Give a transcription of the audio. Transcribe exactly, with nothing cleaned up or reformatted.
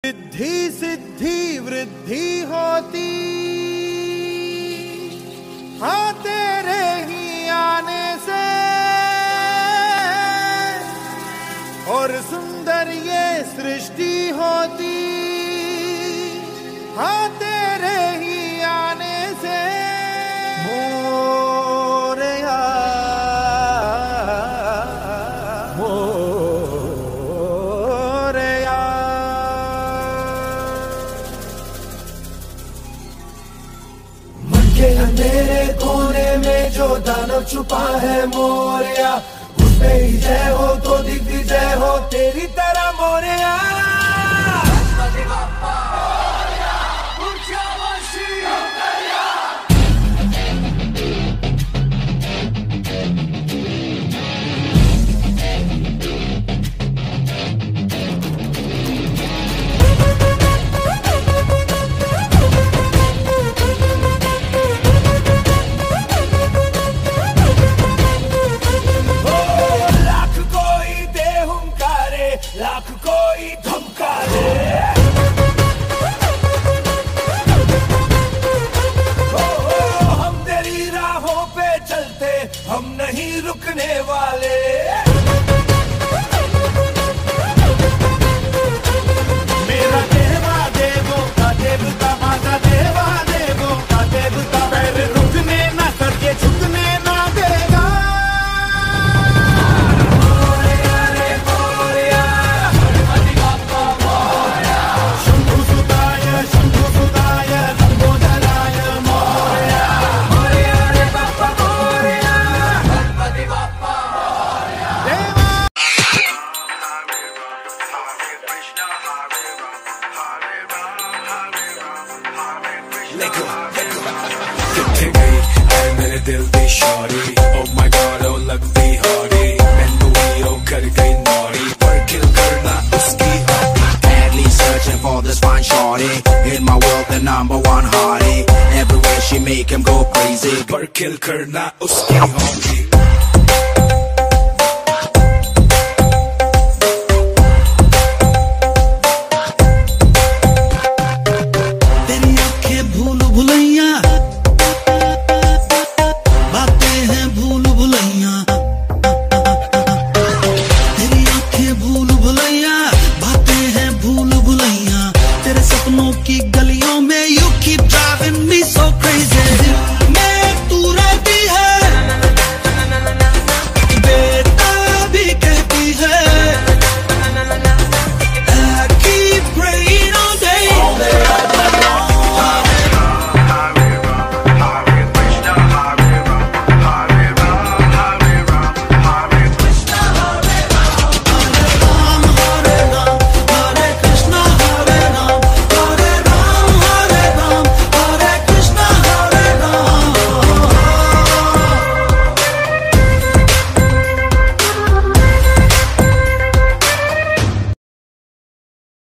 सिद्धि सिद्धि वृद्धि होती हाँ तेरे ही आने से, और सुंदर ये सृष्टि होती हाँ तेरे ही आने से। मोरया मोरया मन के अंधेरे कोने में जो दानव छुपा है मोरया, उसमें ही जय हो तो दिग्विजय हो तेरी तरह मोरया। लाख कोई धमकारे, हम तेरी राहों पे चलते, हम नहीं रुकने वाले। मेरा देवा देवों का देवता, माता देवा देवों का देवता, पैर रुकने ना सके झुकने ना देगा। किथे गई है मेरे दिल दी Shauri, oh my god oh लगती हौरी, मैनू ही ओ कर गई नौरी, पर किल करना उसकी hobby. Madly searching for this fine shorty, in my world the number one hottie, everywhere she make him go crazy, पर किल करना उसकी हॉबी।